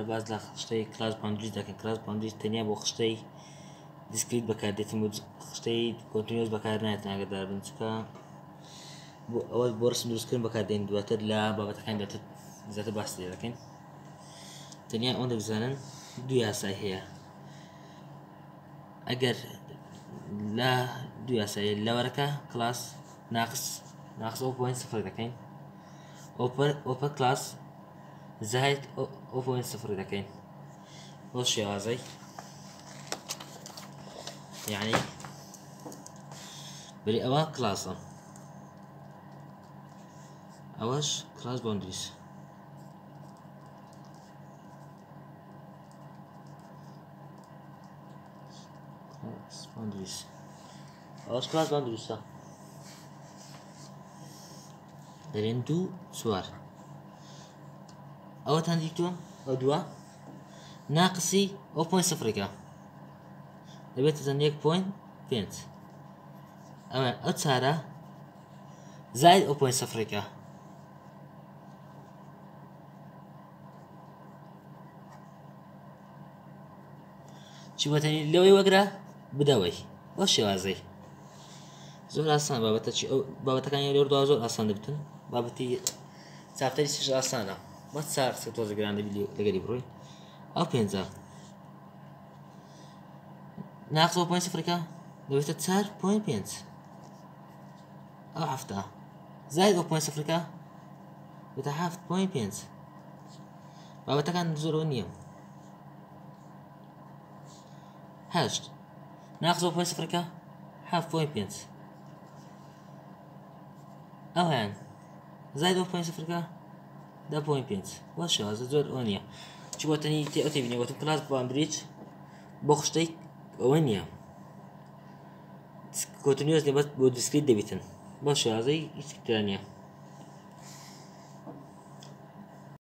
باز لە خشتەی کلاس باوندریز دەکەن. کلاس باوندریز تەنیا بۆ خشتەی دیسکریت بەکاردێتن و خشتەی کۆنتینیۆس بەکار نایێتن ئاگادار بن، چونکە ئەوە بۆ ڕسم دروستکردن بەکاردێن دواتر لە بابەتەکان زیاتر باسی لێ دەکەین. تەنیا ئەوەندە بزانن دوو یاسای هەیە. ئەگەر لە دوو یاسای لەوەرەکە کلاس ناقص 0.0 دەکەین، ئۆپەر کلاس زائد 0.0 دەکەین بۆ شێوازەی، یعنی بەری ئەوە کلاسە، ئەوەش کلاس باوندریز. ئەوەش کلاس باوندریزە. دەرێن 2 4 ئەوەتان دیتووە ئەو دووە ناقسی 0.0 دەبێتە چەند 1.5. ئەو چارە زائد 0.0 چی بۆتەنی لەوەی وەگرە بدەوەی بۆ شێوازەی. زۆر ئاسان بابەتەکانی لێرەوە زۆر ئاسان دەبتن. بابەتی چاپتەری سیش ئاسانە، مەت چار تۆزە گران دەبی لەگەری بڕۆی. ئەو 5 ناقص 0.0 دەبێتە 4.5. ئەو 7 زائد 0.0 بێتە 7.5. بابەتەکان زۆرەوە نییە. 8 ناقص 0.0 7.5. ئەویان زائد 0.0 10.5. بۆ شێوازە زۆر ئەوە نییە. چی بۆ تەنی ئەو تێبینێ وەتم کلاس باوندریج بۆ خشتەی ئەوە نییە، کۆنتینیۆس نیە، بەس بۆ دیسکریت دەبێتن بۆ شێوازەی هیچ تر نییە.